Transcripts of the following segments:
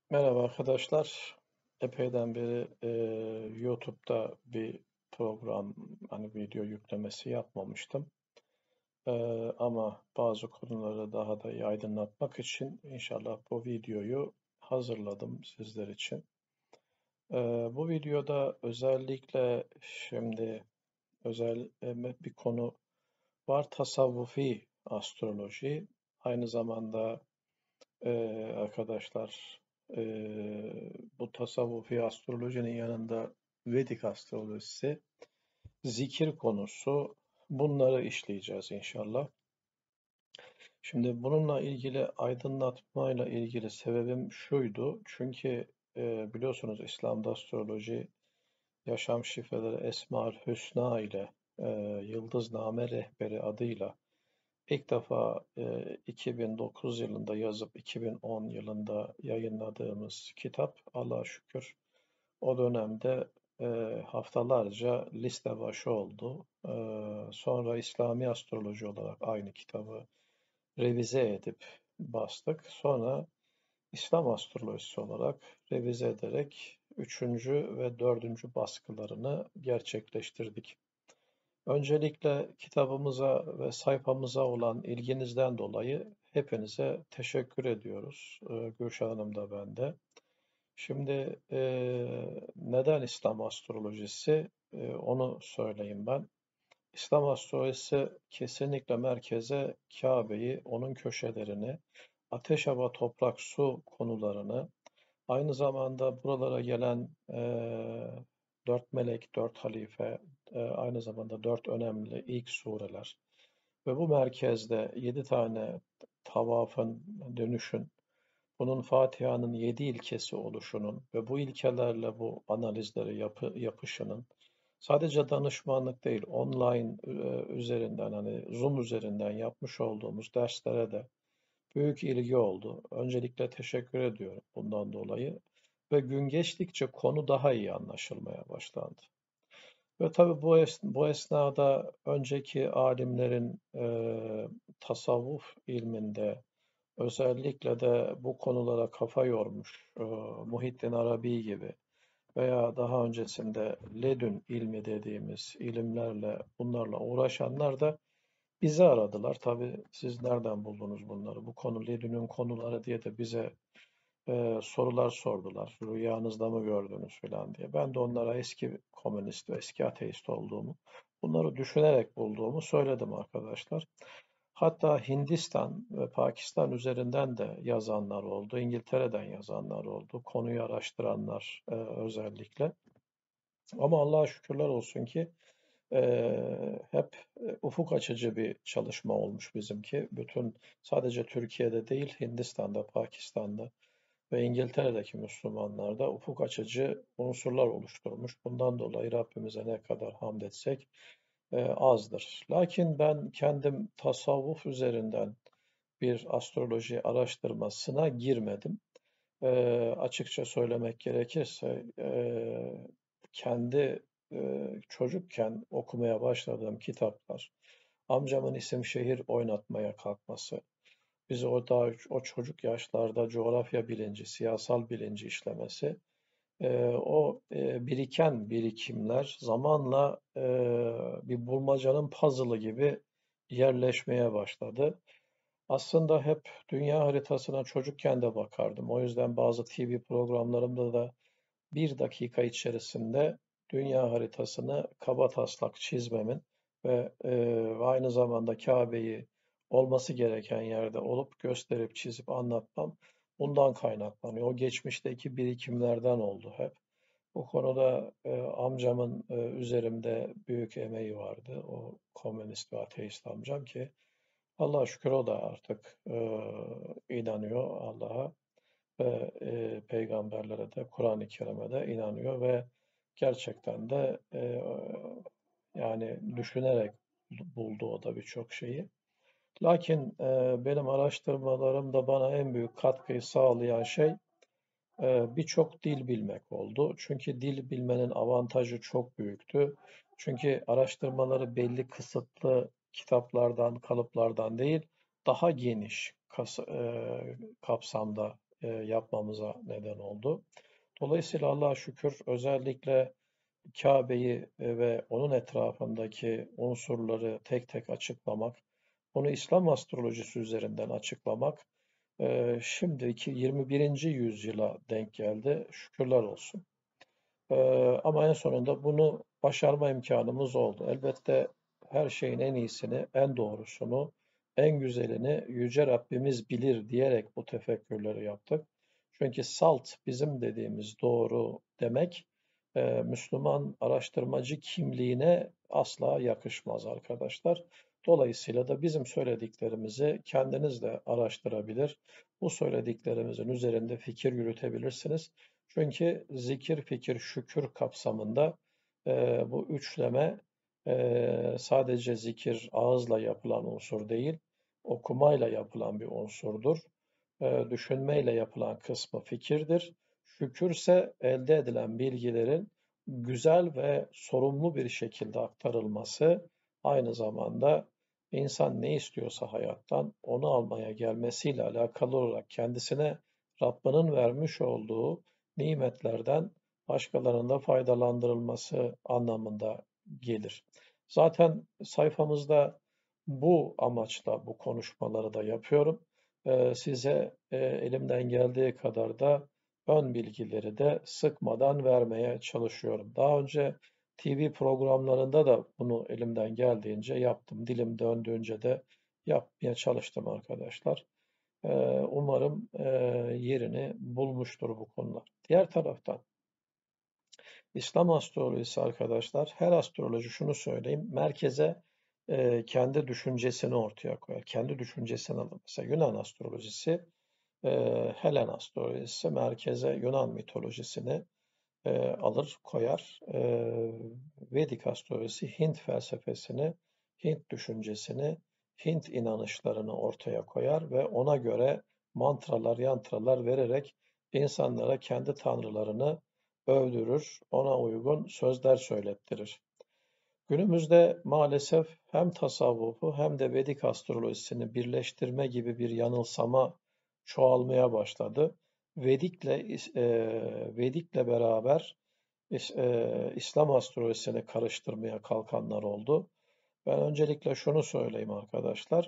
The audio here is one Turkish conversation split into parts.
Merhaba arkadaşlar. Epeyden beri YouTube'da bir program, hani video yüklemesi yapmamıştım. Ama bazı konuları daha da iyi aydınlatmak için inşallah bu videoyu hazırladım sizler için. Bu videoda özellikle şimdi özel bir konu var. Tasavvufi astroloji. Aynı zamanda arkadaşlar, bu tasavvufi astrolojinin yanında Vedik astrolojisi, zikir konusu, bunları işleyeceğiz inşallah. Şimdi bununla ilgili aydınlatmayla ilgili sebebim şuydu. Çünkü biliyorsunuz İslam'da astroloji yaşam şifreleri Esma-ül Hüsna ile e, Yıldızname Rehberi adıyla İlk defa 2009 yılında yazıp 2010 yılında yayınladığımız kitap, Allah'a şükür, o dönemde e, haftalarca liste başı oldu. Sonra İslami astroloji olarak aynı kitabı revize edip bastık. Sonra İslam astrolojisi olarak revize ederek üçüncü ve dördüncü baskılarını gerçekleştirdik. Öncelikle kitabımıza ve sayfamıza olan ilginizden dolayı hepinize teşekkür ediyoruz. Gülşah Hanım da ben de. Şimdi neden İslam astrolojisi? Onu söyleyeyim ben. İslam astrolojisi kesinlikle merkeze Kabe'yi, onun köşelerini, ateş, hava, toprak, su konularını, aynı zamanda buralara gelen dört melek, dört halife, aynı zamanda dört önemli ilk sureler ve bu merkezde 7 tane tavafın, dönüşün, bunun Fatiha'nın 7 ilkesi oluşunun ve bu ilkelerle bu analizleri yapışının sadece danışmanlık değil, online üzerinden, hani Zoom üzerinden yapmış olduğumuz derslere de büyük ilgi oldu. Öncelikle teşekkür ediyorum bundan dolayı. Ve gün geçtikçe konu daha iyi anlaşılmaya başlandı. Ve tabii bu esnada önceki alimlerin tasavvuf ilminde özellikle de bu konulara kafa yormuş Muhittin Arabi gibi veya daha öncesinde Ledün ilmi dediğimiz ilimlerle bunlarla uğraşanlar da bizi aradılar. Tabii siz nereden buldunuz bunları? Bu konu Ledün'ün konuları diye de bize sorular sordular. Rüyanızda mı gördünüz falan diye. Ben de onlara eski komünist ve eski ateist olduğumu, bunları düşünerek bulduğumu söyledim arkadaşlar. Hatta Hindistan ve Pakistan üzerinden de yazanlar oldu. İngiltere'den yazanlar oldu. Konuyu araştıranlar özellikle. Ama Allah'a şükürler olsun ki hep ufuk açıcı bir çalışma olmuş bizimki. Bütün sadece Türkiye'de değil, Hindistan'da, Pakistan'da ve İngiltere'deki Müslümanlar da ufuk açıcı unsurlar oluşturmuş. Bundan dolayı Rabbimize ne kadar hamd etsek azdır. Lakin ben kendim tasavvuf üzerinden bir astroloji araştırmasına girmedim. Açıkça söylemek gerekirse kendi çocukken okumaya başladığım kitaplar, amcamın isim şehir oynatmaya kalkması, bizi o çocuk yaşlarda coğrafya bilinci, siyasal bilinci işlemesi, o biriken birikimler zamanla bir bulmacanın puzzle'ı gibi yerleşmeye başladı. Aslında hep dünya haritasına çocukken de bakardım. O yüzden bazı TV programlarımda da 1 dakika içerisinde dünya haritasını kabataslak çizmemin ve aynı zamanda Kabe'yi olması gereken yerde olup gösterip çizip anlatmam bundan kaynaklanıyor. O geçmişteki birikimlerden oldu hep. Bu konuda amcamın üzerimde büyük emeği vardı. O komünist ve ateist amcam ki Allah'a şükür o da artık inanıyor Allah'a ve peygamberlere de Kur'an-ı Kerim'e de inanıyor ve gerçekten de yani düşünerek buldu o da birçok şeyi. Lakin benim araştırmalarımda bana en büyük katkıyı sağlayan şey birçok dil bilmek oldu. Çünkü dil bilmenin avantajı çok büyüktü. Çünkü araştırmaları belli kısıtlı kitaplardan, kalıplardan değil, daha geniş kapsamda yapmamıza neden oldu. Dolayısıyla Allah'a şükür özellikle Kabe'yi ve onun etrafındaki unsurları tek tek açıklamak, onu İslam astrolojisi üzerinden açıklamak şimdiki 21. yüzyıla denk geldi. Şükürler olsun. Ama en sonunda bunu başarma imkanımız oldu. Elbette her şeyin en iyisini, en doğrusunu, en güzelini Yüce Rabbimiz bilir diyerek bu tefekkürleri yaptık. Çünkü salt bizim dediğimiz doğru demek Müslüman araştırmacı kimliğine asla yakışmaz arkadaşlar. Dolayısıyla da bizim söylediklerimizi kendiniz de araştırabilir, bu söylediklerimizin üzerinde fikir yürütebilirsiniz. Çünkü zikir, fikir, şükür kapsamında bu üçleme sadece zikir ağızla yapılan unsur değil, okumayla yapılan bir unsurdur. Düşünmeyle yapılan kısmı fikirdir. Şükürse elde edilen bilgilerin güzel ve sorumlu bir şekilde aktarılması, aynı zamanda insan ne istiyorsa hayattan onu almaya gelmesiyle alakalı olarak kendisine Rabbinin vermiş olduğu nimetlerden başkalarının da faydalandırılması anlamında gelir. Zaten sayfamızda bu amaçla bu konuşmaları da yapıyorum. Size elimden geldiği kadar da ön bilgileri de sıkmadan vermeye çalışıyorum. Daha önce TV programlarında da bunu elimden geldiğince yaptım. Dilim döndüğünce de yapmaya çalıştım arkadaşlar. Umarım yerini bulmuştur bu konular. Diğer taraftan İslam astrolojisi arkadaşlar, her astroloji şunu söyleyeyim, merkeze kendi düşüncesini ortaya koyar. Kendi düşüncesini alır. Mesela Yunan astrolojisi, Helen astrolojisi merkeze Yunan mitolojisini alır, koyar. Vedik astrolojisi Hint felsefesini, Hint düşüncesini, Hint inanışlarını ortaya koyar ve ona göre mantralar, yantralar vererek insanlara kendi tanrılarını övdürür, ona uygun sözler söylettirir. Günümüzde maalesef hem tasavvufu hem de Vedik astrolojisini birleştirme gibi bir yanılsama çoğalmaya başladı. Vedik'le beraber İslam astrolojisini karıştırmaya kalkanlar oldu. Ben öncelikle şunu söyleyeyim arkadaşlar.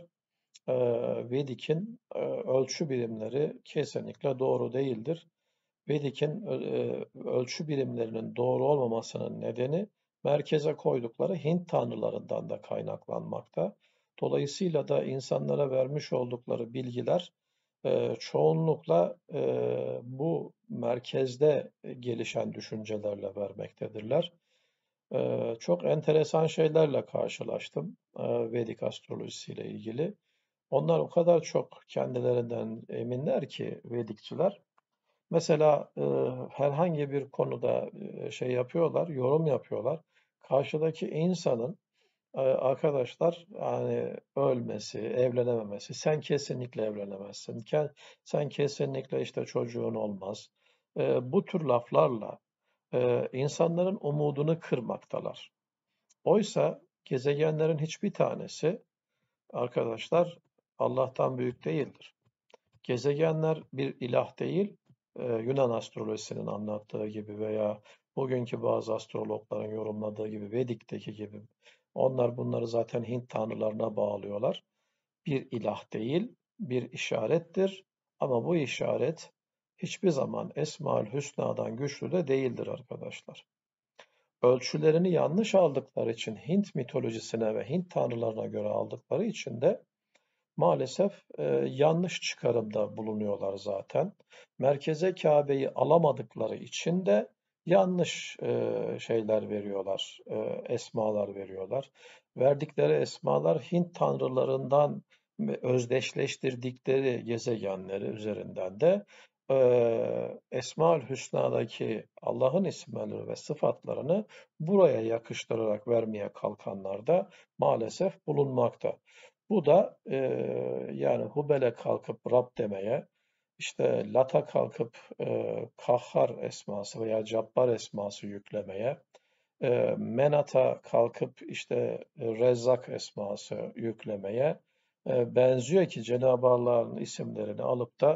Vedik'in ölçü birimleri kesinlikle doğru değildir. Vedik'in ölçü birimlerinin doğru olmamasının nedeni merkeze koydukları Hint tanrılarından da kaynaklanmakta. Dolayısıyla da insanlara vermiş oldukları bilgiler çoğunlukla bu merkezde gelişen düşüncelerle vermektedirler. Çok enteresan şeylerle karşılaştım Vedik astrolojisiyle ilgili. Onlar o kadar çok kendilerinden eminler ki Vedikçiler. Mesela herhangi bir konuda şey yapıyorlar, yorum yapıyorlar. Karşıdaki insanın arkadaşlar yani ölmesi, evlenememesi, sen kesinlikle evlenemezsin, sen kesinlikle işte çocuğun olmaz. Bu tür laflarla insanların umudunu kırmaktalar. Oysa gezegenlerin hiçbir tanesi arkadaşlar Allah'tan büyük değildir. Gezegenler bir ilah değil, Yunan astrolojisinin anlattığı gibi veya bugünkü bazı astrologların yorumladığı gibi, Vedik'teki gibi. Onlar bunları zaten Hint tanrılarına bağlıyorlar. Bir ilah değil, bir işarettir. Ama bu işaret hiçbir zaman Esmaül Hüsna'dan güçlü de değildir arkadaşlar. Ölçülerini yanlış aldıkları için Hint mitolojisine ve Hint tanrılarına göre aldıkları için de maalesef yanlış çıkarımda bulunuyorlar zaten. Merkeze Kabe'yi alamadıkları için de yanlış şeyler veriyorlar, esmalar veriyorlar. Verdikleri esmalar Hint tanrılarından özdeşleştirdikleri gezegenleri üzerinden de Esmaül Hüsna'daki Allah'ın isimlerini ve sıfatlarını buraya yakıştırarak vermeye kalkanlar da maalesef bulunmakta. Bu da yani Hubel'e kalkıp Rab demeye, işte Lat'a kalkıp Kahhar esması veya Cabbar esması yüklemeye, Menat'a kalkıp işte Rezzak esması yüklemeye benziyor ki Cenab-ı Allah'ın isimlerini alıp da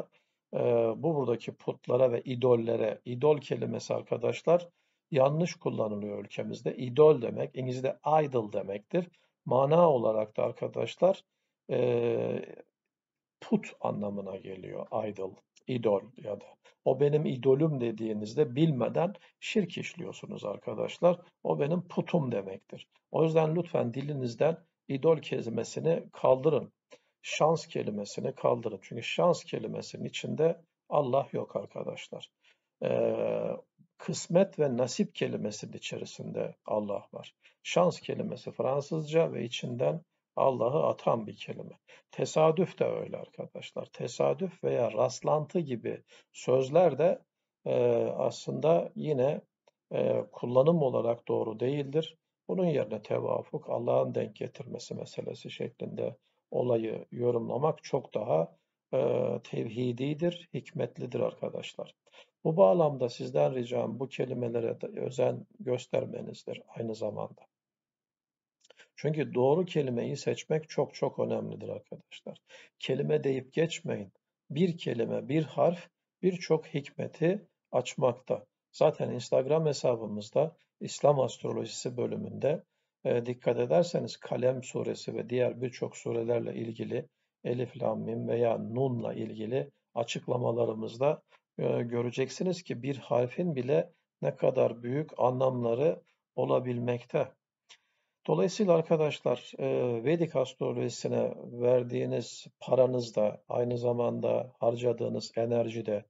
Bu buradaki putlara ve idollere, idol kelimesi arkadaşlar yanlış kullanılıyor ülkemizde. İdol demek İngilizce'de idol demektir. Mana olarak da arkadaşlar e, put anlamına geliyor idol, idol ya da. O benim idolüm dediğinizde bilmeden şirk işliyorsunuz arkadaşlar. O benim putum demektir. O yüzden lütfen dilinizden idol kelimesini kaldırın. Şans kelimesini kaldırın. Çünkü şans kelimesinin içinde Allah yok arkadaşlar. Ee, Kısmet ve nasip kelimesinin içerisinde Allah var. Şans kelimesi Fransızca ve içinden Allah'ı atan bir kelime. Tesadüf de öyle arkadaşlar. Tesadüf veya rastlantı gibi sözler de aslında yine kullanım olarak doğru değildir. Bunun yerine tevafuk, Allah'ın denk getirmesi meselesi şeklinde olayı yorumlamak çok daha tevhididir, hikmetlidir arkadaşlar. Bu bağlamda sizden ricam bu kelimelere de özen göstermenizdir aynı zamanda. Çünkü doğru kelimeyi seçmek çok çok önemlidir arkadaşlar. Kelime deyip geçmeyin. Bir kelime, bir harf birçok hikmeti açmakta. Zaten Instagram hesabımızda İslam Astrolojisi bölümünde dikkat ederseniz Kalem suresi ve diğer birçok surelerle ilgili Elif, Lam, Mim veya Nun'la ilgili açıklamalarımızda göreceksiniz ki bir harfin bile ne kadar büyük anlamları olabilmekte. Dolayısıyla arkadaşlar Vedik astrolojisine verdiğiniz paranız da aynı zamanda harcadığınız enerji de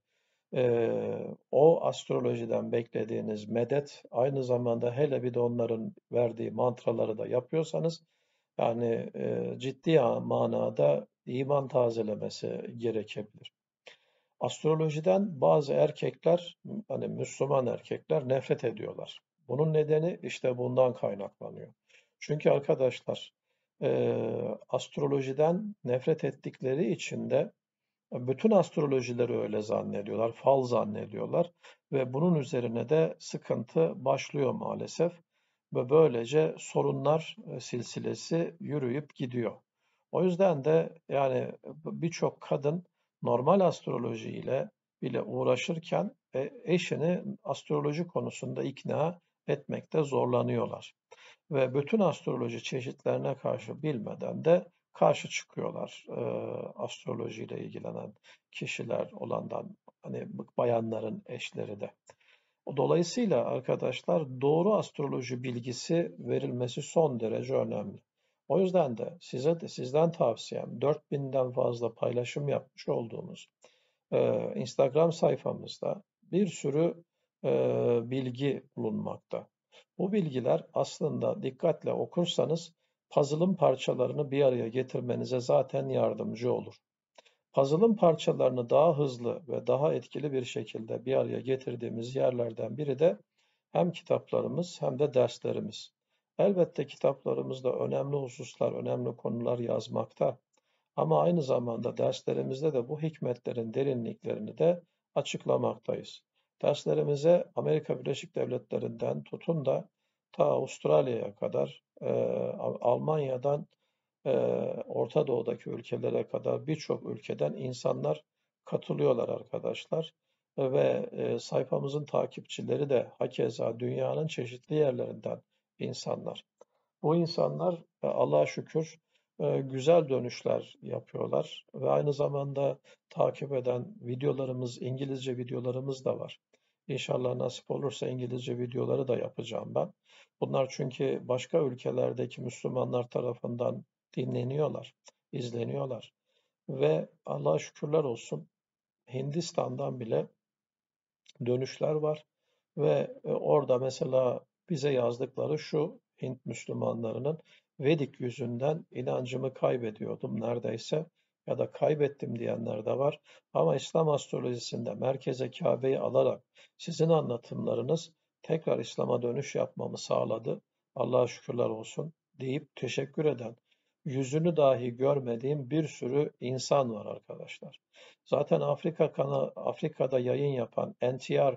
o astrolojiden beklediğiniz medet aynı zamanda hele bir de onların verdiği mantraları da yapıyorsanız yani ciddi manada iman tazelemesi gerekebilir. Astrolojiden bazı erkekler, hani Müslüman erkekler nefret ediyorlar. Bunun nedeni işte bundan kaynaklanıyor. Çünkü arkadaşlar astrolojiden nefret ettikleri için de bütün astrolojileri öyle zannediyorlar, fal zannediyorlar ve bunun üzerine de sıkıntı başlıyor maalesef ve böylece sorunlar silsilesi yürüyüp gidiyor. O yüzden de yani birçok kadın normal astroloji ile bile uğraşırken eşini astroloji konusunda ikna etmekte zorlanıyorlar. Ve bütün astroloji çeşitlerine karşı bilmeden de karşı çıkıyorlar astrolojiyle ilgilenen kişiler olandan hani bayanların eşleri de. Dolayısıyla arkadaşlar doğru astroloji bilgisi verilmesi son derece önemli. O yüzden de sizden tavsiyem 4000'den fazla paylaşım yapmış olduğumuz Instagram sayfamızda bir sürü bilgi bulunmakta. Bu bilgiler aslında dikkatle okursanız puzzle'ın parçalarını bir araya getirmenize zaten yardımcı olur. Puzzle'ın parçalarını daha hızlı ve daha etkili bir şekilde bir araya getirdiğimiz yerlerden biri de hem kitaplarımız hem de derslerimiz. Elbette kitaplarımızda önemli hususlar, önemli konular yazmakta. Ama aynı zamanda derslerimizde de bu hikmetlerin derinliklerini de açıklamaktayız. Derslerimize Amerika Birleşik Devletleri'nden tutun da ta Avustralya'ya kadar, Almanya'dan Orta Doğu'daki ülkelere kadar birçok ülkeden insanlar katılıyorlar arkadaşlar. Ve sayfamızın takipçileri de hakeza dünyanın çeşitli yerlerinden insanlar. Bu insanlar Allah'a şükür güzel dönüşler yapıyorlar ve aynı zamanda takip eden videolarımız, İngilizce videolarımız da var. İnşallah nasip olursa İngilizce videoları da yapacağım ben. Bunlar çünkü başka ülkelerdeki Müslümanlar tarafından dinleniyorlar, izleniyorlar ve Allah'a şükürler olsun Hindistan'dan bile dönüşler var ve orada mesela bize yazdıkları şu Hint Müslümanlarının Vedik yüzünden inancımı kaybediyordum neredeyse ya da kaybettim diyenler de var. Ama İslam astrolojisinde merkeze Kabe'yi alarak sizin anlatımlarınız tekrar İslam'a dönüş yapmamı sağladı. Allah'a şükürler olsun deyip teşekkür eden, yüzünü dahi görmediğim bir sürü insan var arkadaşlar. Zaten Afrika'da yayın yapan NTR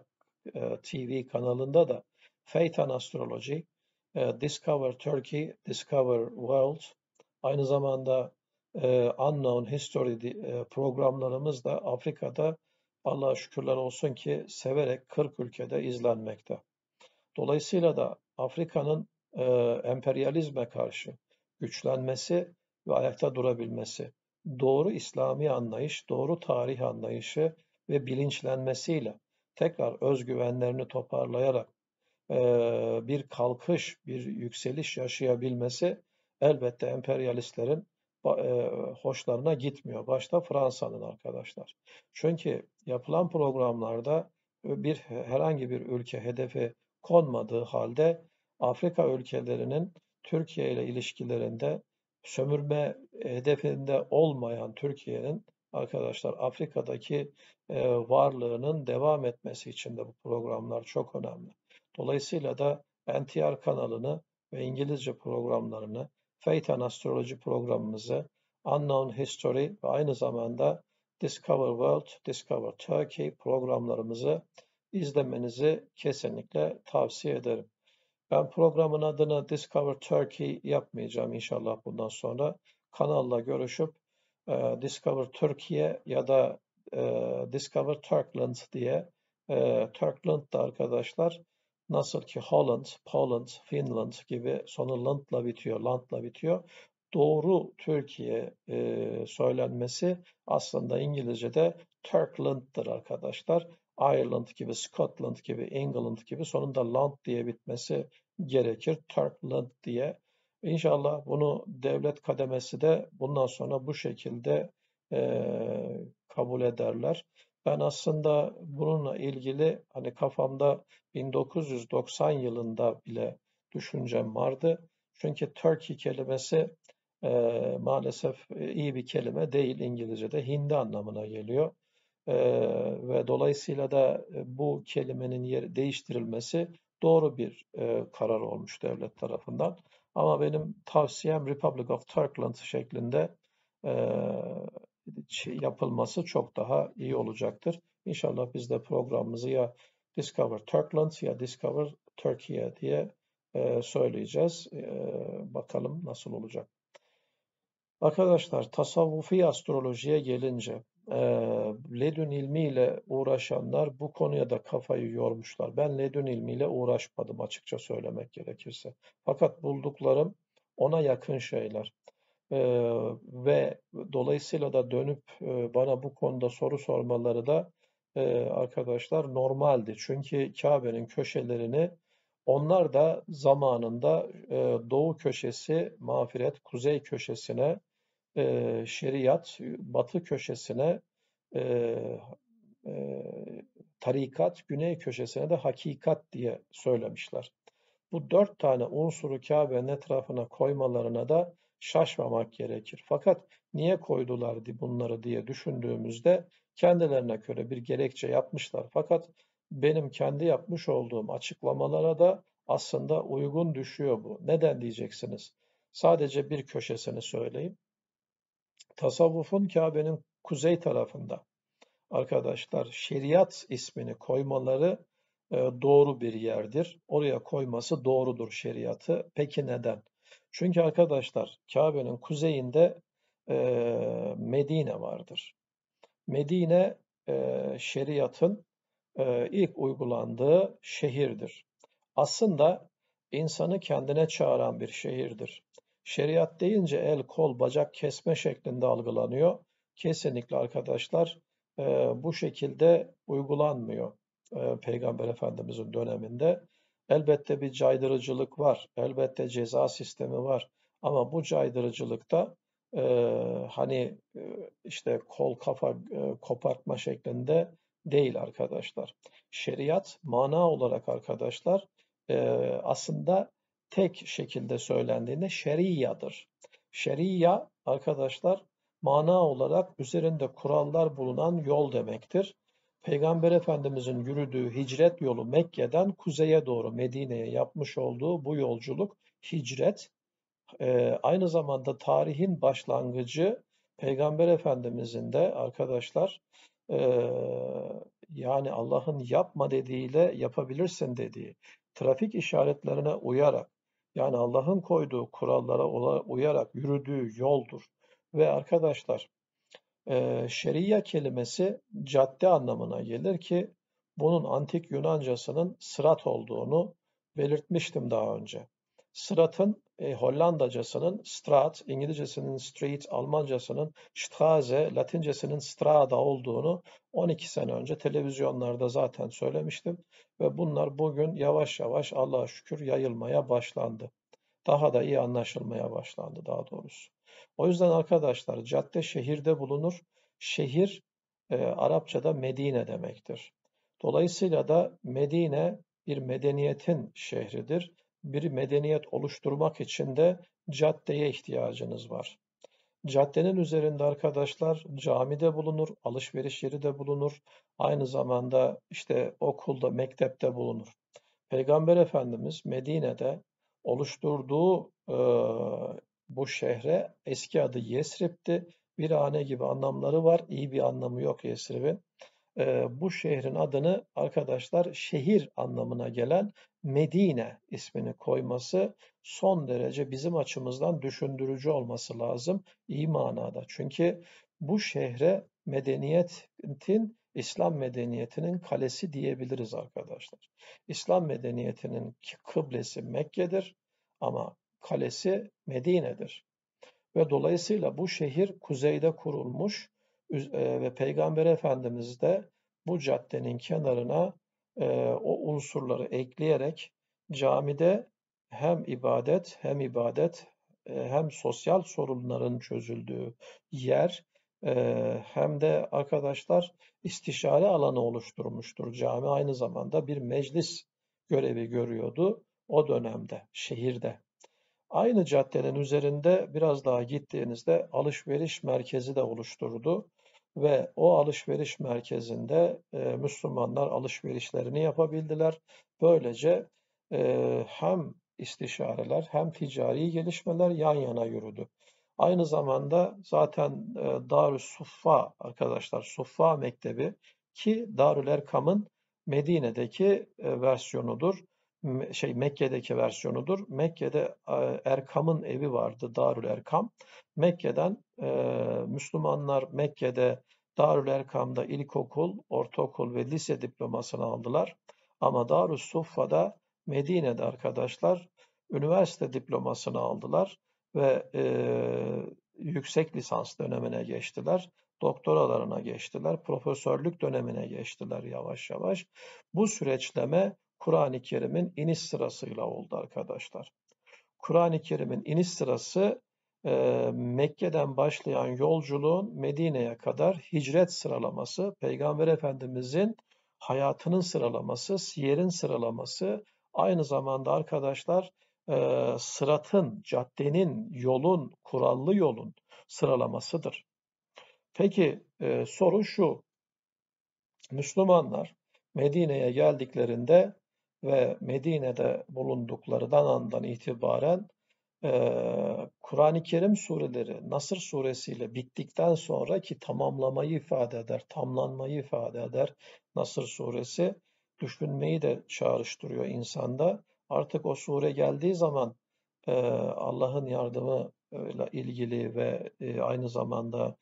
TV kanalında da Feytan Astrology, Discover Turkey, Discover World, aynı zamanda Unknown History programlarımız da Afrika'da Allah'a şükürler olsun ki severek 40 ülkede izlenmekte. Dolayısıyla da Afrika'nın emperyalizme karşı güçlenmesi ve ayakta durabilmesi, doğru İslami anlayış, doğru tarih anlayışı ve bilinçlenmesiyle tekrar özgüvenlerini toparlayarak bir kalkış, bir yükseliş yaşayabilmesi elbette emperyalistlerin hoşlarına gitmiyor. Başta Fransa'nın arkadaşlar. Çünkü yapılan programlarda herhangi bir ülke hedefi konmadığı halde Afrika ülkelerinin Türkiye ile ilişkilerinde sömürme hedefinde olmayan Türkiye'nin arkadaşlar Afrika'daki varlığının devam etmesi için de bu programlar çok önemli. Dolayısıyla da NTR kanalını ve İngilizce programlarını, Faith and Astrology programımızı, Unknown History ve aynı zamanda Discover World, Discover Turkey programlarımızı izlemenizi kesinlikle tavsiye ederim. Ben programın adını Discover Turkey yapmayacağım inşallah bundan sonra. Kanalla görüşüp Discover Türkiye ya da Discover Turkland diye Turkland da arkadaşlar nasıl ki Holland, Poland, Finland gibi sonu landla bitiyor, landla bitiyor. Doğru Türkiye söylenmesi aslında İngilizce'de Turkland'dır arkadaşlar. Ireland gibi, Scotland gibi, England gibi sonunda land diye bitmesi gerekir. Turkland diye. İnşallah bunu devlet kademesi de bundan sonra bu şekilde kabul ederler. Ben aslında bununla ilgili hani kafamda 1990 yılında bile düşüncem vardı. Çünkü Turkey kelimesi maalesef iyi bir kelime değil İngilizce'de. Hindi anlamına geliyor. Ve dolayısıyla da bu kelimenin yeri değiştirilmesi doğru bir karar olmuş devlet tarafından. Ama benim tavsiyem Republic of Turkland şeklinde yapılması çok daha iyi olacaktır. İnşallah biz de programımızı ya Discover Turkland ya Discover Türkiye diye söyleyeceğiz. Bakalım nasıl olacak. Arkadaşlar tasavvufi astrolojiye gelince ledün ilmiyle uğraşanlar bu konuya da kafayı yormuşlar. Ben ledün ilmiyle uğraşmadım açıkça söylemek gerekirse. Fakat bulduklarım ona yakın şeyler. Ve dolayısıyla da dönüp bana bu konuda soru sormaları da arkadaşlar normaldi. Çünkü Kabe'nin köşelerini onlar da zamanında doğu köşesi mağfiret, kuzey köşesine şeriat, batı köşesine e, e, tarikat, güney köşesine de hakikat diye söylemişler. Bu dört tane unsuru Kabe'nin etrafına koymalarına da şaşmamak gerekir. Fakat niye koydular bunları diye düşündüğümüzde kendilerine göre bir gerekçe yapmışlar. Fakat benim kendi yapmış olduğum açıklamalara da aslında uygun düşüyor bu. Neden diyeceksiniz? Sadece bir köşesini söyleyeyim. Tasavvufun Kabe'nin kuzey tarafında arkadaşlar şeriat ismini koymaları doğru bir yerdir. Oraya koyması doğrudur şeriatı. Peki neden? Çünkü arkadaşlar Kabe'nin kuzeyinde Medine vardır. Medine şeriatın ilk uygulandığı şehirdir. Aslında insanı kendine çağıran bir şehirdir. Şeriat deyince el, kol, bacak kesme şeklinde algılanıyor. Kesinlikle arkadaşlar bu şekilde uygulanmıyor Peygamber Efendimizin döneminde. Elbette bir caydırıcılık var, elbette ceza sistemi var. Ama bu caydırıcılıkta e, hani işte kol kafa kopartma şeklinde değil arkadaşlar. Şeriat mana olarak arkadaşlar aslında tek şekilde söylendiğinde şeriyadır. Şeria arkadaşlar mana olarak üzerinde kurallar bulunan yol demektir. Peygamber Efendimizin yürüdüğü hicret yolu Mekke'den kuzeye doğru Medine'ye yapmış olduğu bu yolculuk hicret aynı zamanda tarihin başlangıcı Peygamber Efendimizin de arkadaşlar yani Allah'ın yapma dediğiyle yapabilirsin dediği trafik işaretlerine uyarak yani Allah'ın koyduğu kurallara uyarak yürüdüğü yoldur. Ve arkadaşlar Şeria kelimesi cadde anlamına gelir ki bunun antik Yunancasının sırat olduğunu belirtmiştim daha önce. Sıratın Hollandacasının straat, İngilizcesinin street, Almancasının Straße, Latincesinin strada olduğunu 12 sene önce televizyonlarda zaten söylemiştim ve bunlar bugün yavaş yavaş Allah'a şükür yayılmaya başlandı. Daha da iyi anlaşılmaya başlandı daha doğrusu. O yüzden arkadaşlar cadde şehirde bulunur. Şehir Arapçada Medine demektir. Dolayısıyla da Medine bir medeniyetin şehridir. Bir medeniyet oluşturmak için de caddeye ihtiyacınız var. Caddenin üzerinde arkadaşlar cami de bulunur, alışveriş yeri de bulunur. Aynı zamanda işte okulda, mektepte bulunur. Peygamber Efendimiz Medine'de oluşturduğu bu şehre eski adı Yesrib'ti. Virane gibi anlamları var. İyi bir anlamı yok Yesrib'in. Bu şehrin adını arkadaşlar şehir anlamına gelen Medine ismini koyması son derece bizim açımızdan düşündürücü olması lazım iyi manada. Çünkü bu şehre medeniyetin, İslam medeniyetinin kalesi diyebiliriz arkadaşlar. İslam medeniyetinin kıblesi Mekke'dir ama kalesi Medine'dir. Ve dolayısıyla bu şehir kuzeyde kurulmuş ve Peygamber Efendimiz de bu caddenin kenarına o unsurları ekleyerek camide hem ibadet hem sosyal sorunların çözüldüğü yer hem de arkadaşlar istişare alanı oluşturmuştur. Cami aynı zamanda bir meclis görevi görüyordu o dönemde, şehirde. Aynı caddenin üzerinde biraz daha gittiğinizde alışveriş merkezi de oluşturdu ve o alışveriş merkezinde Müslümanlar alışverişlerini yapabildiler. Böylece hem istişareler hem ticari gelişmeler yan yana yürüdü. Aynı zamanda zaten Darüs Suffa arkadaşlar, Suffa Mektebi ki Darül Erkam'ın Medine'deki versiyonudur. Mekke'deki versiyonudur. Mekke'de Erkam'ın evi vardı, Darül Erkam. Mekke'den Müslümanlar Mekke'de Darül Erkam'da ilkokul, ortaokul ve lise diplomasını aldılar. Ama Darüs Suffa'da Medine'de arkadaşlar üniversite diplomasını aldılar ve yüksek lisans dönemine geçtiler. Doktoralarına geçtiler, profesörlük dönemine geçtiler yavaş yavaş. Bu süreçleme Kur'an-ı Kerim'in iniş sırasıyla oldu arkadaşlar. Kur'an-ı Kerim'in iniş sırası Mekke'den başlayan yolculuğun Medine'ye kadar hicret sıralaması, Peygamber Efendimizin hayatının sıralaması, siyerin sıralaması, aynı zamanda arkadaşlar sıratın, caddenin, yolun, kurallı yolun sıralamasıdır. Peki soru şu, Müslümanlar Medine'ye geldiklerinde ve Medine'de bulunduklarından andan itibaren Kur'an-ı Kerim sureleri Nasr suresiyle bittikten sonraki tamamlamayı ifade eder, tamlanmayı ifade eder. Nasr suresi düşünmeyi de çağrıştırıyor insanda. Artık o sure geldiği zaman Allah'ın yardımıyla ilgili ve aynı zamanda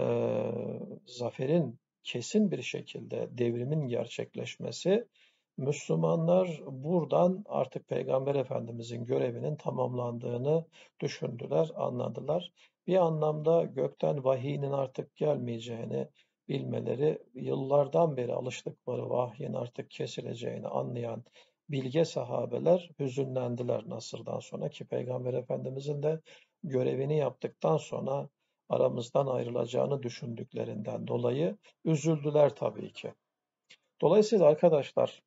zaferin kesin bir şekilde devrimin gerçekleşmesi, Müslümanlar buradan artık Peygamber Efendimizin görevinin tamamlandığını düşündüler, anladılar. Bir anlamda gökten vahiyinin artık gelmeyeceğini bilmeleri, yıllardan beri alıştıkları vahyin artık kesileceğini anlayan bilge sahabeler hüzünlendiler Nasır'dan sonra ki Peygamber Efendimizin de görevini yaptıktan sonra aramızdan ayrılacağını düşündüklerinden dolayı üzüldüler tabii ki. Dolayısıyla arkadaşlar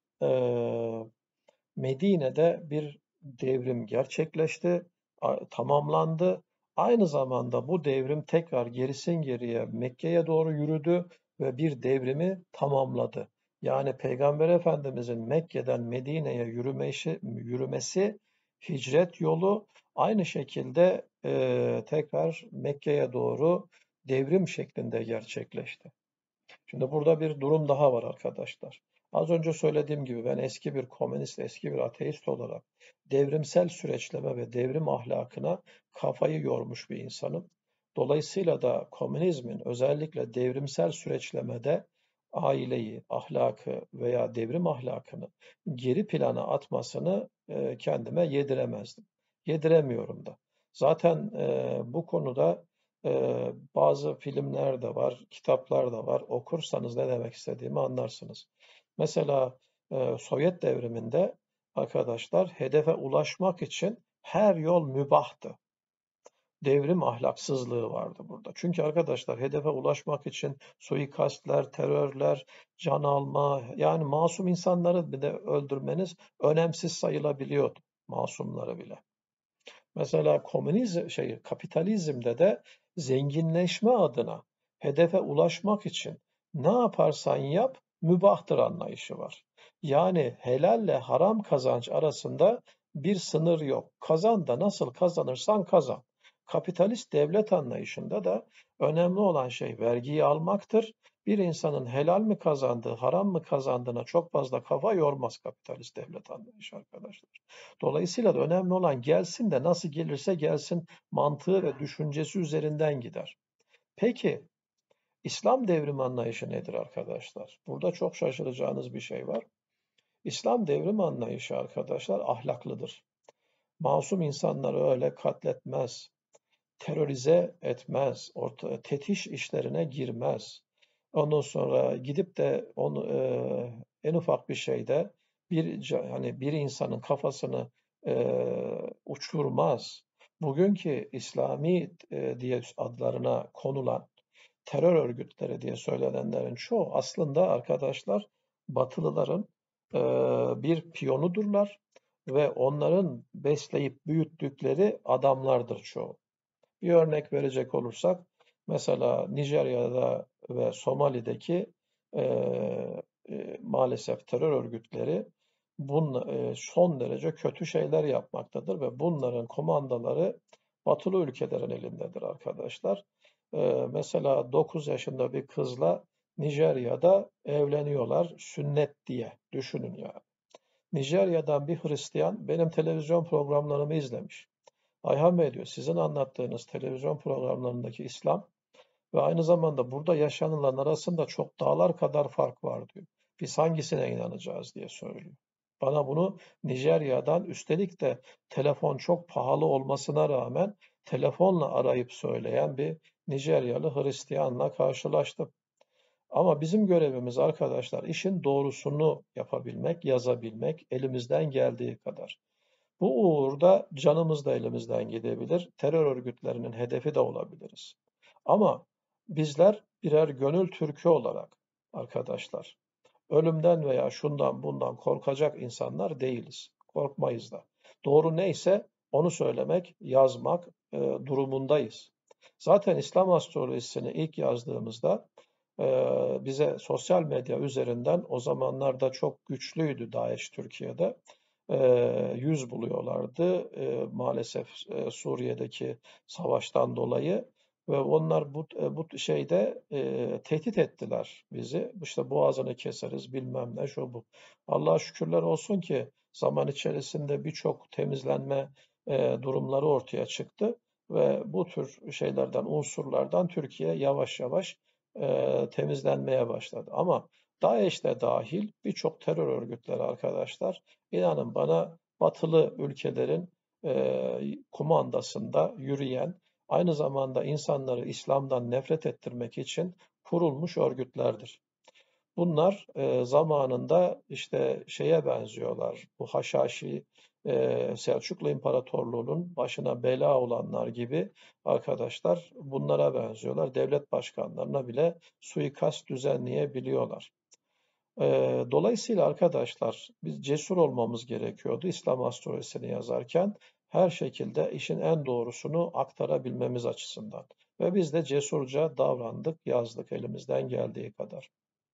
Medine'de bir devrim gerçekleşti, tamamlandı. Aynı zamanda bu devrim tekrar gerisin geriye Mekke'ye doğru yürüdü ve bir devrimi tamamladı. Yani Peygamber Efendimizin Mekke'den Medine'ye yürümesi hicret yolu aynı şekilde tekrar Mekke'ye doğru devrim şeklinde gerçekleşti. Şimdi burada bir durum daha var arkadaşlar. Az önce söylediğim gibi ben eski bir komünist, eski bir ateist olarak devrimsel süreçleme ve devrim ahlakına kafayı yormuş bir insanım. Dolayısıyla da komünizmin özellikle devrimsel süreçlemede aileyi, ahlakı veya devrim ahlakını geri plana atmasını kendime yediremezdim. Yediremiyorum da. Zaten bu konuda bazı filmler de var, kitaplar da var. Okursanız ne demek istediğimi anlarsınız. Mesela Sovyet devriminde arkadaşlar hedefe ulaşmak için her yol mübahtı. Devrim ahlaksızlığı vardı burada. Çünkü arkadaşlar hedefe ulaşmak için suikastler, terörler, can alma, yani masum insanları bile öldürmeniz önemsiz sayılabiliyordu. Masumları bile. Mesela kapitalizmde de zenginleşme adına hedefe ulaşmak için ne yaparsan yap mübahtır anlayışı var. Yani helalle haram kazanç arasında bir sınır yok. Kazan da nasıl kazanırsan kazan. Kapitalist devlet anlayışında da önemli olan şey vergiyi almaktır. Bir insanın helal mi kazandığı, haram mı kazandığına çok fazla kafa yormaz kapitalist devlet anlayışı arkadaşlar. Dolayısıyla da önemli olan gelsin de nasıl gelirse gelsin mantığı ve düşüncesi üzerinden gider. Peki İslam devrimi anlayışı nedir arkadaşlar? Burada çok şaşıracağınız bir şey var. İslam devrimi anlayışı arkadaşlar ahlaklıdır. Masum insanları öyle katletmez, terörize etmez, tetiş işlerine girmez. Ondan sonra gidip de onu en ufak bir şeyde hani bir insanın kafasını uçurmaz. Bugünkü İslami diye adlarına konulan terör örgütleri diye söylenenlerin çoğu aslında arkadaşlar Batılıların e, bir piyonudurlar ve onların besleyip büyüttükleri adamlardır çoğu. Bir örnek verecek olursak, mesela Nijerya'da ve Somali'deki maalesef terör örgütleri son derece kötü şeyler yapmaktadır ve bunların komandaları batılı ülkelerin elindedir arkadaşlar. Mesela 9 yaşında bir kızla Nijerya'da evleniyorlar sünnet diye düşünün ya. Nijerya'dan bir Hristiyan benim televizyon programlarımı izlemiş. Ayhan Bey diyor, sizin anlattığınız televizyon programlarındaki İslam ve aynı zamanda burada yaşanılan arasında çok dağlar kadar fark var diyor. Biz hangisine inanacağız diye söylüyor. Bana bunu Nijerya'dan, üstelik de telefon çok pahalı olmasına rağmen telefonla arayıp söyleyen bir Nijeryalı Hristiyanla karşılaştım. Ama bizim görevimiz arkadaşlar işin doğrusunu yapabilmek, yazabilmek elimizden geldiği kadar. Bu uğurda canımız da elimizden gidebilir, terör örgütlerinin hedefi de olabiliriz. Ama bizler birer gönül türkü olarak arkadaşlar, ölümden veya şundan bundan korkacak insanlar değiliz. Korkmayız da. Doğru neyse onu söylemek, yazmak durumundayız. Zaten İslam astrolojisini ilk yazdığımızda bize sosyal medya üzerinden, o zamanlarda çok güçlüydü DAEŞ Türkiye'de, yüz buluyorlardı maalesef Suriye'deki savaştan dolayı ve onlar bu şeyde tehdit ettiler bizi. İşte boğazını keseriz bilmem ne şu bu. Allah'a şükürler olsun ki zaman içerisinde birçok temizlenme durumları ortaya çıktı ve bu tür şeylerden, unsurlardan Türkiye yavaş yavaş temizlenmeye başladı. Ama DAEŞ de dahil birçok terör örgütleri arkadaşlar, İnanın bana batılı ülkelerin kumandasında yürüyen, aynı zamanda insanları İslam'dan nefret ettirmek için kurulmuş örgütlerdir. Bunlar zamanında işte şeye benziyorlar. Bu Haşhaşi Selçuklu İmparatorluğu'nun başına bela olanlar gibi arkadaşlar bunlara benziyorlar. Devlet başkanlarına bile suikast düzenleyebiliyorlar. Dolayısıyla arkadaşlar biz cesur olmamız gerekiyordu İslam astrolojisini yazarken, her şekilde işin en doğrusunu aktarabilmemiz açısından. Ve biz de cesurca davrandık, yazdık elimizden geldiği kadar.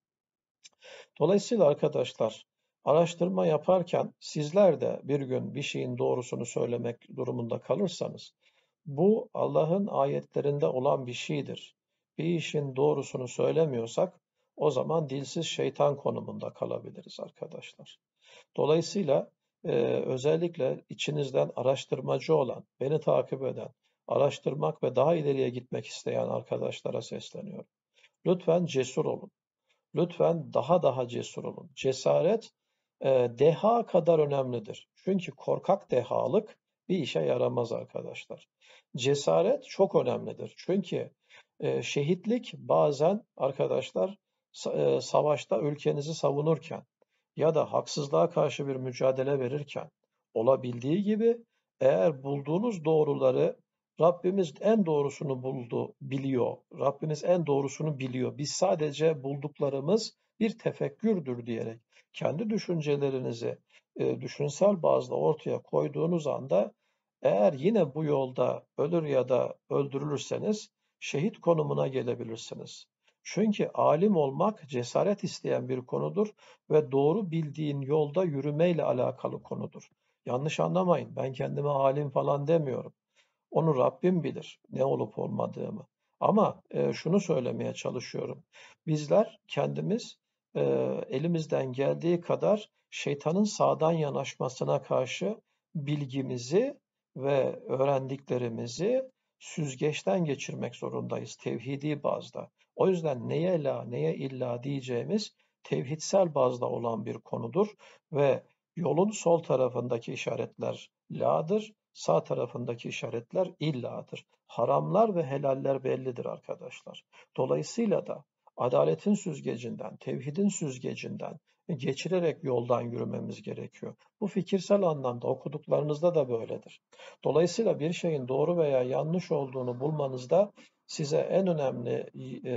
Dolayısıyla arkadaşlar araştırma yaparken sizler de bir gün bir şeyin doğrusunu söylemek durumunda kalırsanız, bu Allah'ın ayetlerinde olan bir şeydir. Bir işin doğrusunu söylemiyorsak o zaman dilsiz şeytan konumunda kalabiliriz arkadaşlar. Dolayısıyla özellikle içinizden araştırmacı olan, beni takip eden, araştırmak ve daha ileriye gitmek isteyen arkadaşlara sesleniyorum. Lütfen cesur olun. Lütfen daha cesur olun. Cesaret deha kadar önemlidir. Çünkü korkak dehalık bir işe yaramaz arkadaşlar. Cesaret çok önemlidir. Çünkü şehitlik bazen arkadaşlar savaşta ülkenizi savunurken ya da haksızlığa karşı bir mücadele verirken olabildiği gibi eğer bulduğunuz doğruları Rabbimiz en doğrusunu biliyor. Rabbimiz en doğrusunu biliyor. Biz sadece bulduklarımız bir tefekkürdür diyerek kendi düşüncelerinizi düşünsel bazda ortaya koyduğunuz anda eğer yine bu yolda ölür ya da öldürülürseniz şehit konumuna gelebilirsiniz. Çünkü alim olmak cesaret isteyen bir konudur ve doğru bildiğin yolda yürümeyle alakalı konudur. Yanlış anlamayın, ben kendime alim falan demiyorum. Onu Rabbim bilir ne olup olmadığımı. Ama şunu söylemeye çalışıyorum. Bizler kendimiz e, elimizden geldiği kadar şeytanın sağdan yanaşmasına karşı bilgimizi ve öğrendiklerimizi süzgeçten geçirmek zorundayız tevhidi bazda. O yüzden neye la, neye illa diyeceğimiz tevhidsel bazda olan bir konudur ve yolun sol tarafındaki işaretler la'dır, sağ tarafındaki işaretler illadır. Haramlar ve helaller bellidir arkadaşlar. Dolayısıyla da adaletin süzgecinden, tevhidin süzgecinden geçirerek yoldan yürümemiz gerekiyor. Bu fikirsel anlamda okuduklarınızda da böyledir. Dolayısıyla bir şeyin doğru veya yanlış olduğunu bulmanızda size en önemli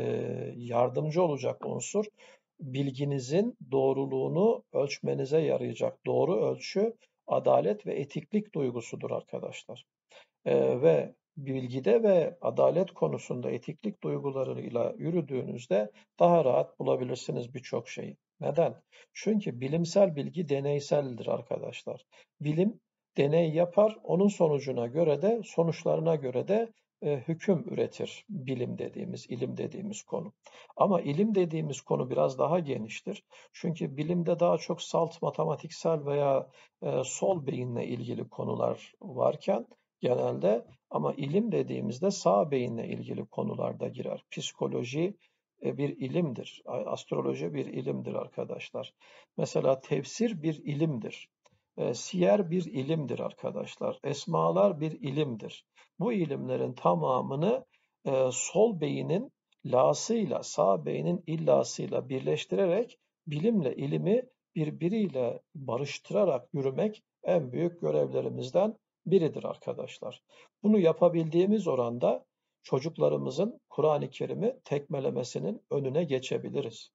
yardımcı olacak unsur bilginizin doğruluğunu ölçmenize yarayacak doğru ölçü adalet ve etiklik duygusudur arkadaşlar. Ve bilgide ve adalet konusunda etiklik duygularıyla yürüdüğünüzde daha rahat bulabilirsiniz birçok şeyi. Neden? Çünkü bilimsel bilgi deneyseldir arkadaşlar. Bilim deney yapar, onun sonucuna göre de sonuçlarına göre de hüküm üretir bilim dediğimiz, ilim dediğimiz konu. Ama ilim dediğimiz konu biraz daha geniştir. Çünkü bilimde daha çok salt matematiksel veya sol beyinle ilgili konular varken genelde ama ilim dediğimizde sağ beyinle ilgili konularda girer. Psikoloji bir ilimdir. Astroloji bir ilimdir arkadaşlar. Mesela tefsir bir ilimdir. Siyer bir ilimdir arkadaşlar. Esmalar bir ilimdir. Bu ilimlerin tamamını sol beynin la'sıyla sağ beynin illasıyla birleştirerek bilimle ilimi birbiriyle barıştırarak yürümek en büyük görevlerimizden biridir arkadaşlar. Bunu yapabildiğimiz oranda çocuklarımızın Kur'an-ı Kerim'i tekmelemesinin önüne geçebiliriz.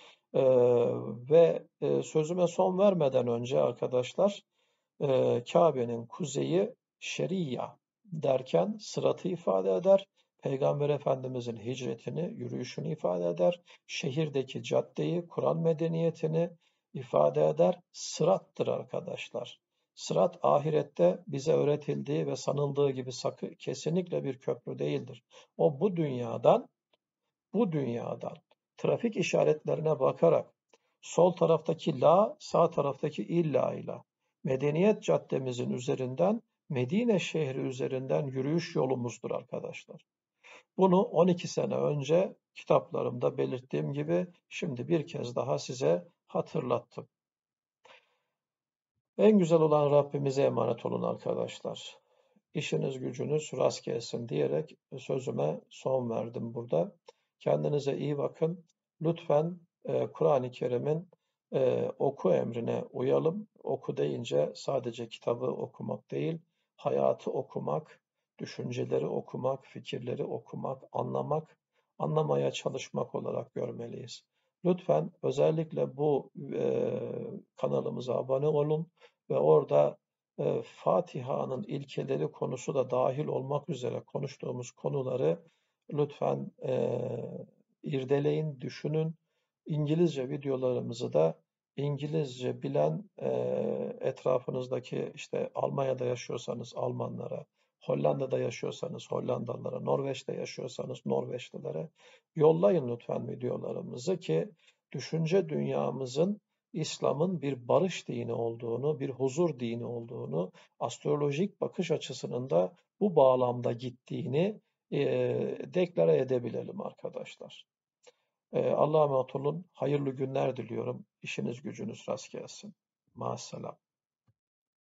Ve sözüme son vermeden önce arkadaşlar Kabe'nin kuzeyi Şeria derken Sırat'ı ifade eder. Peygamber Efendimizin hicretini, yürüyüşünü ifade eder. Şehirdeki caddeyi, Kur'an medeniyetini ifade eder. Sırat'tır arkadaşlar. Sırat ahirette bize öğretildiği ve sanıldığı gibi kesinlikle bir köprü değildir. O bu dünyadan trafik işaretlerine bakarak sol taraftaki la, sağ taraftaki illa ile Medeniyet Caddemizin üzerinden Medine şehri üzerinden yürüyüş yolumuzdur arkadaşlar. Bunu 12 sene önce kitaplarımda belirttiğim gibi şimdi bir kez daha size hatırlattım. En güzel olan Rabbimize emanet olun arkadaşlar. İşiniz gücünüz rast gelsin diyerek sözüme son verdim burada. Kendinize iyi bakın. Lütfen Kur'an-ı Kerim'in oku emrine uyalım. Oku deyince sadece kitabı okumak değil, hayatı okumak, düşünceleri okumak, fikirleri okumak, anlamak, anlamaya çalışmak olarak görmeliyiz. Lütfen özellikle bu kanalımıza abone olun ve orada Fatiha'nın ilkeleri konusu da dahil olmak üzere konuştuğumuz konuları lütfen irdeleyin, düşünün. İngilizce videolarımızı da İngilizce bilen etrafınızdaki işte Almanya'da yaşıyorsanız Almanlara, Hollanda'da yaşıyorsanız Hollandalılara, Norveç'te yaşıyorsanız Norveçlilere yollayın lütfen videolarımızı ki düşünce dünyamızın İslam'ın bir barış dini olduğunu, bir huzur dini olduğunu, astrolojik bakış açısının da bu bağlamda gittiğini deklare edebilelim arkadaşlar. Allah'a emanet olun. Hayırlı günler diliyorum. İşiniz gücünüz rast gelsin. Maassalam.